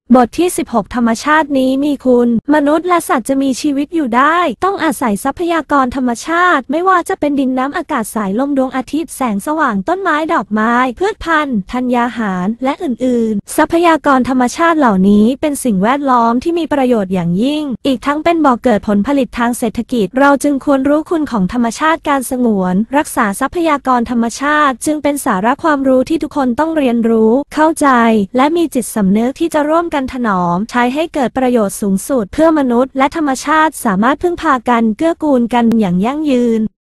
บทที่16ธรรมชาตินี้มีคุณมนุษย์และสัตว์จะมีชีวิตอยู่ได้ต้องอาศัยทรัพยากรธรรมชาติไม่ว่าจะเป็นดินน้ำอากาศสายลมดวงอาทิตย์แสงสว่างต้นไม้ดอกไม้พืชพันธุ์ธัญญาหารและอื่นๆทรัพยากรธรรมชาติเหล่านี้เป็นสิ่งแวดล้อมที่มีประโยชน์อย่างยิ่งอีกทั้งเป็นบ่อกเกิดผลผลิตทางเศรษฐกิจเราจึงควรรู้คุณของธรรมชาติการสงวนรักษาทรัพยากรธรรมชาติจึงเป็นสาระความรู้ที่ทุกคนต้องเรียนรู้เข้าใจและมีจิตสำนึกที่จะร่วมกันถนอมใช้ให้เกิดประโยชน์สูงสุดเพื่อมนุษย์และธรรมชาติสามารถพึ่งพากันเกื้อกูลกันอย่างยั่งยืน